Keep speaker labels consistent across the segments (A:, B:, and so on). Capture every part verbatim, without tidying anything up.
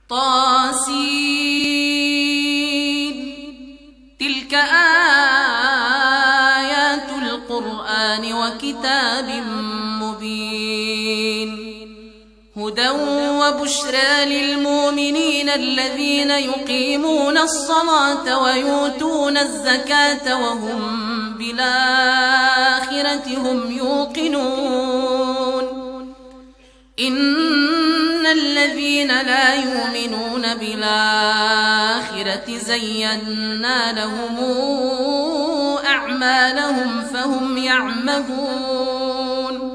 A: طاسين تلك آيات القرآن وكتاب مبين هدى وبشرى للمؤمنين الذين يقيمون الصلاة ويؤتون الزكاة وهم بالآخرة هم يوقنون إن الذين لا يؤمنون بالآخرة زينا لهم أعمالهم فهم يعمهون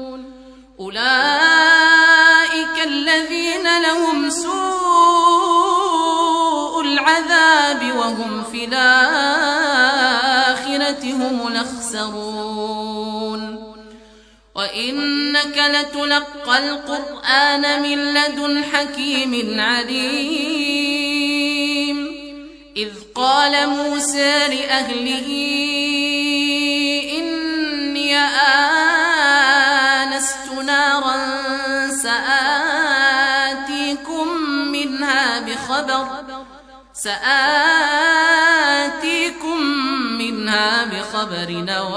A: أولئك الذين لهم سوء العذاب وهم في الآخرة هم الأخسرون وإنك لتلقى القرآن من لدن حكيم عليم إذ قال موسى لأهله إني آنست نارا سآتيكم منها بخبر سآتيكم منها بخبر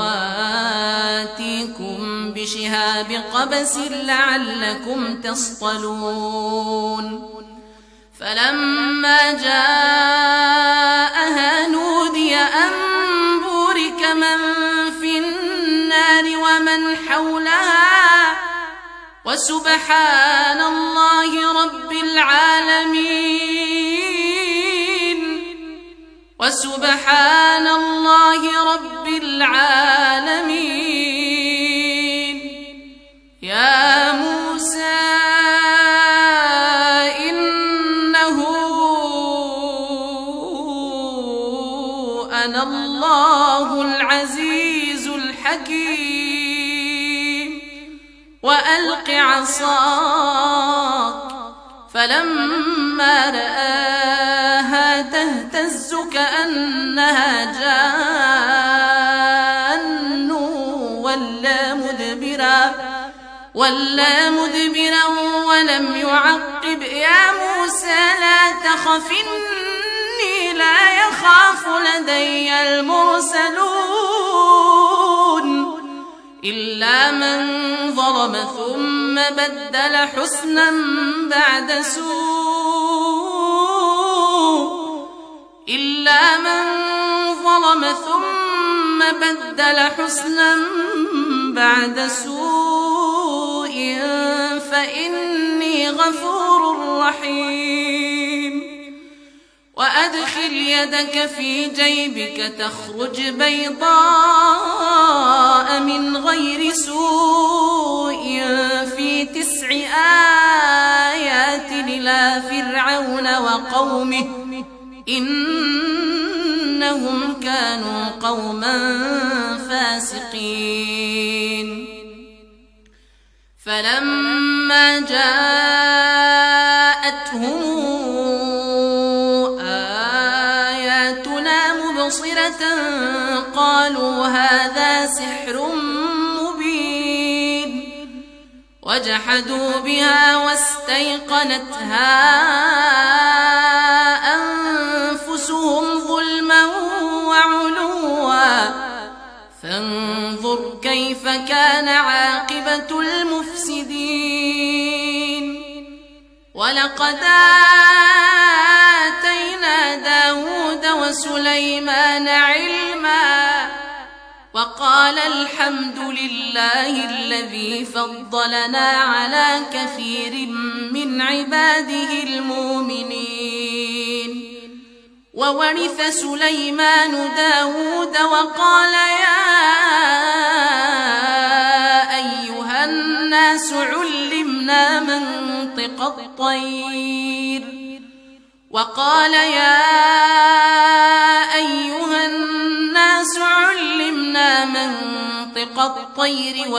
A: وآتيكم بشهاب قبس لعلكم تصطلون فلما جاءها نودي أن بورك من في النار ومن حولها وسبحان الله رب العالمين وسبحان الله رب العالمين يا موسى إنه أنا الله العزيز الحكيم وألق عصاك فلما رآها تهتز كأنها جان ولا مدبرا ولا مدبرا ولم يعقب يا موسى لا تخف إني لا يخاف لدي المرسلون إلا من ظلم ثم بدل حسنا بعد سوء إلا من ظلم ثم بدل حسنا بعد سوء فإني غفور رحيم وأدخل يدك في جيبك تخرج بيضاء من غير سوء في تسع آيات إلى فرعون وقومه إنهم كانوا قوما فاسقين فلما جاءتهم آياتنا مبصرة قالوا هذا سحر مبين وجحدوا بها واستيقنتها أنفسهم ظلما وعلوا فانظر كيف كان عاقبة المفسدين ولقد آتينا داود وسليمان علما وقال الحمد لله الذي فضلنا على كثير من عباده المؤمنين وورث سليمان داود وقال يا أيها الناس علمنا منطق الطير وقال يا أيها الناس علمنا منطق الطير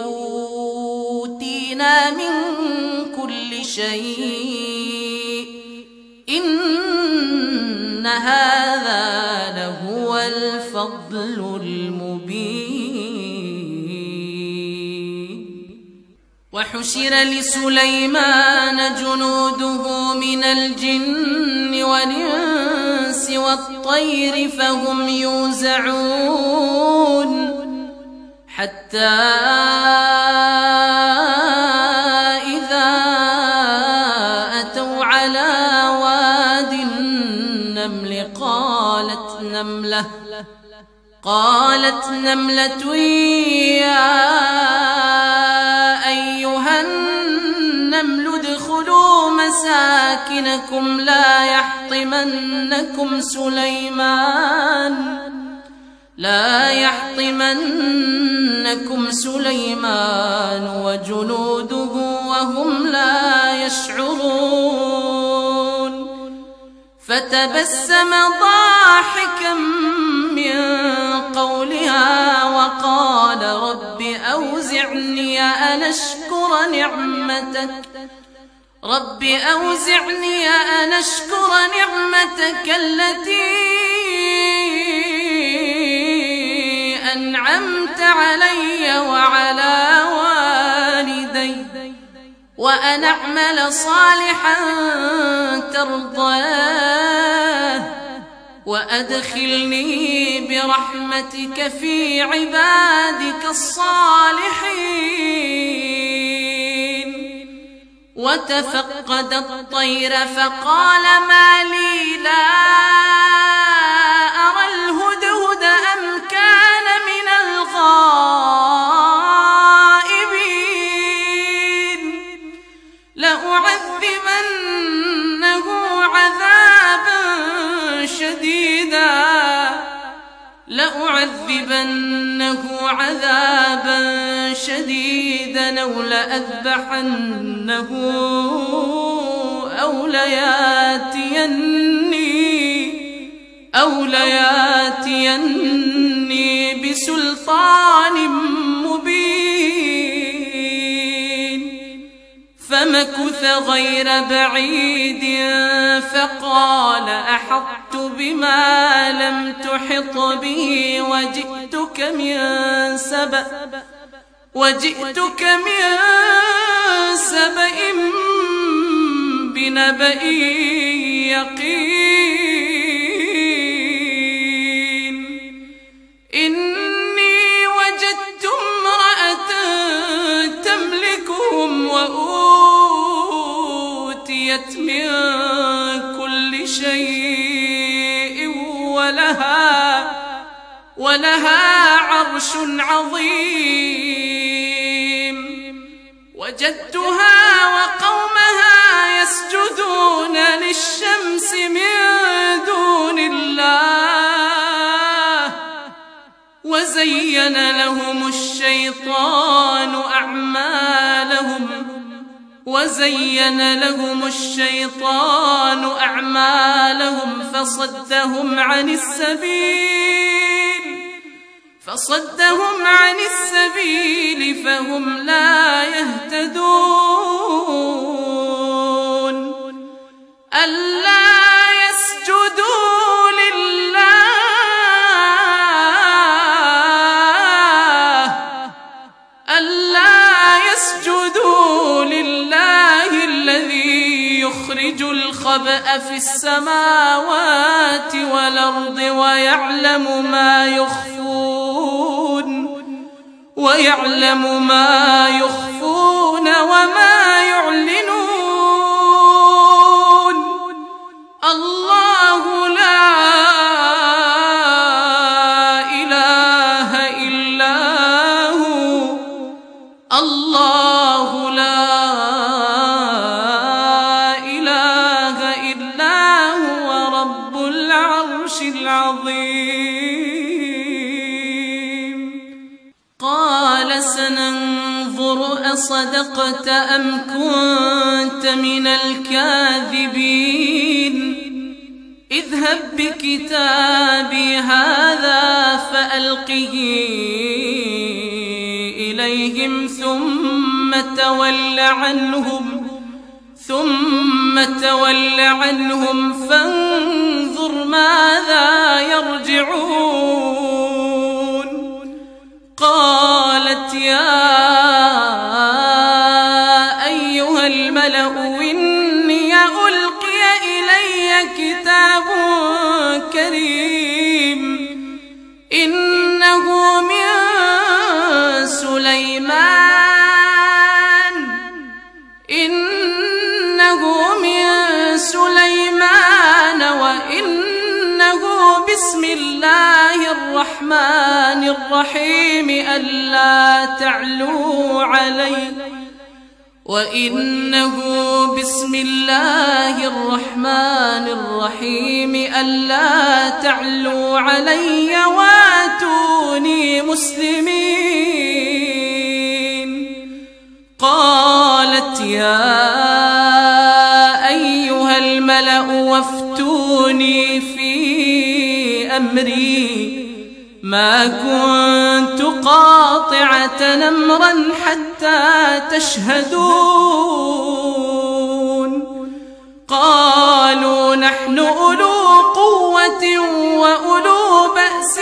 A: وأوتينا من كل شيء إن هذا لهو الفضل المبين وحشر لسليمان جنوده من الجن والإنس والطير فهم يوزعون حتى إذا أتوا على واد النمل قالت نملة قالت نملة يا أيها النمل ادخلوا مساكنكم لا يحطمنكم سليمان لا يحطمنكم سليمان وجنوده وهم لا يشعرون فتبسم ضاحكا من قولها وقال رب أوزعني أن أشكر نعمتك رب أوزعني أن أشكر نعمتك التي أنعمت علي وعلى والدي وأن أعمل صالحا ترضاه وأدخلني برحمتك في عبادك الصالحين وتفقد الطير فقال ما لي لا أرى الهدهد أم كان من الغائبين لأعذبنه عذابا شديدا لأعذبنه عذابا شديدا أو لأذبحنه أو لياتيني أو لياتيني بسلطان مبين فمكث غير بعيد فقال أحطت بما لم تحط به وجئتك من سبأ وجئتك من سبأ بنبأ يقين إني وجدت امرأة تملكهم وأوتيت من كل شيء ولها ولها عرش عظيم وجدتها وقومها يسجدون للشمس من دون الله وزين لهم الشيطان أعمالهم وزين لهم الشيطان أعمالهم فصدهم عن السبيل فصدهم عن السبيل فهم لا يهتدون ألا يسجدوا لله ألا يسجدوا لله الذي يخرج الخبأ في السماوات والأرض ويعلم ما يخفون ويعلم ما يخفون وما يعلنون الله لا إله إلا هو الله لا إله إلا هو رب العرش العظيم قال سننظر أصدقت أم كنت من الكاذبين اذهب بكتابي هذا فألقه إليهم ثم تول عنهم ثم تول عنهم فانظر ماذا يرجعون قالت يا الرحيم ألا تعلوا علي وإنه بسم الله الرحمن الرحيم ألا تعلوا علي واتوني مسلمين. قالت يا أيها الملأ وافتوني في أمري ما كنت قاطعة أمرا حتى تشهدون. قالوا نحن أولو قوة وأولو بأس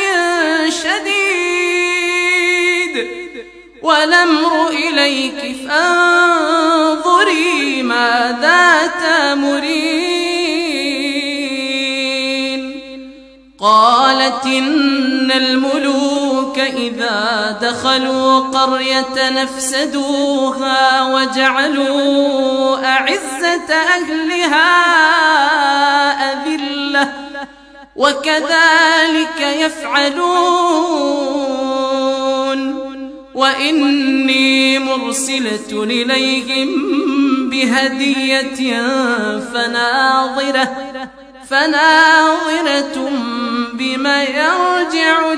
A: شديد والأمر إليك فانظري ماذا تأمرين. قالت إن الملوك إذا دخلوا قرية نفسدوها وجعلوا أعزة أهلها أذلة وكذلك يفعلون. وإني مرسلة إليهم بهدية فناظرة فناظرة بما يرجع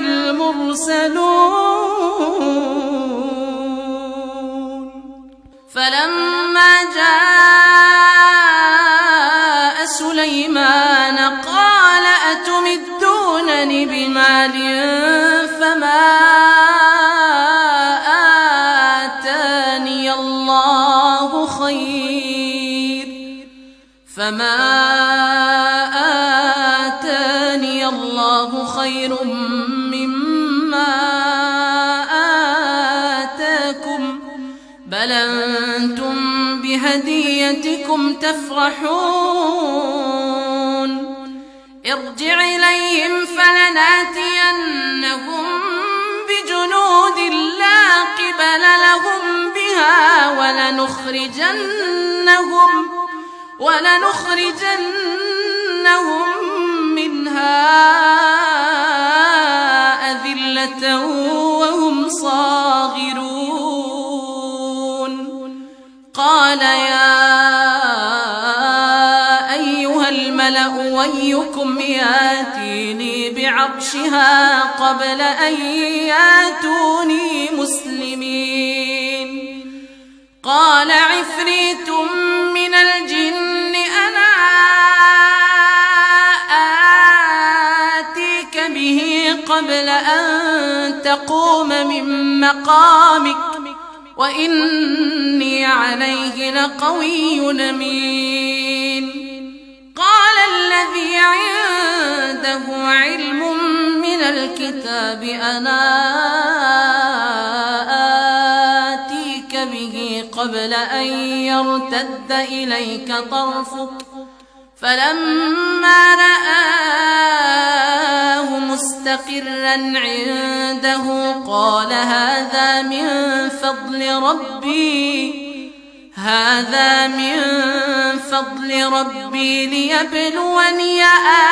A: المرسلون. فلما جاء سليمان قال أتمدونني بمال فما آتاني الله خير فما آتاني الله خير مما آتاكم بل أنتم بهديتكم تفرحون. ارجع إليهم فلناتينهم بجنود لا قبل لهم بها ولنخرجنهم ولنخرجنهم منها أذلة وهم صاغرون. قال يا أيها الملأ ويكم ياتيني بعرشها قبل أن ياتوني مسلمين. قال عفريت من الجن أنا آتيك به قبل أن تقوم من مقامك وإني عليه لقوي أمين. قال الذي عنده علم من الكتاب أنا آتيك به قبل أن يرتد إليك طرفك فلما رآه مستقرا عنده قال هذا من فضل ربي هذا من فضل ربي ليبلوني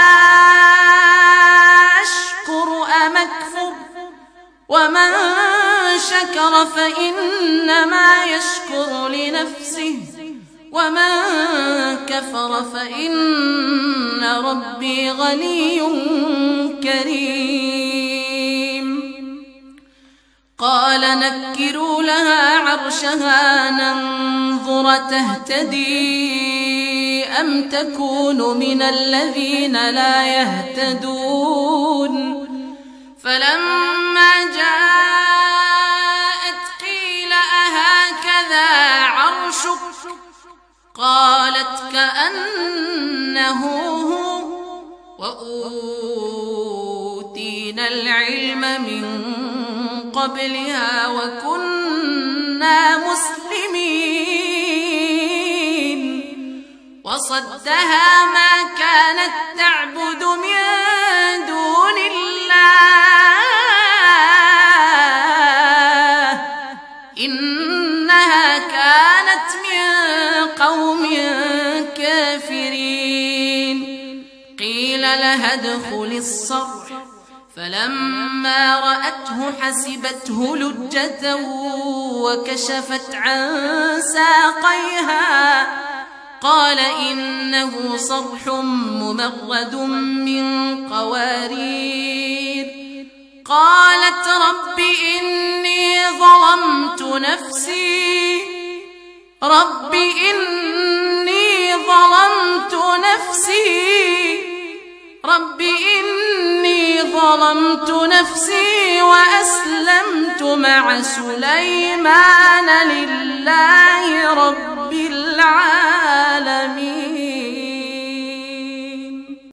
A: أشكر أم أكفر ومن شكر فإنما يشكر لنفسه ومن كفر فإن ربي غني كريم. قال نكروا لها عرشها ننظر تهتدي أم تكون من الذين لا يهتدون. فلما جاءت قيل أهكذا عرشك قالت كأنه هو وأوتينا العلم من قبلها وكنا مسلمين. وصدها ما كانت تعبد من دون الله إنها كانت من قوم كافرين. قيل لها ادخل الصرح فلما رأته حسبته لجة وكشفت عن ساقيها قال إنه صرح ممرد من قوارير. قالت رب إني ظلمت نفسي رب إني ظلمت نفسي رب إني ظلمت نفسي وأسلمت مع سليمان لله رب العالمين.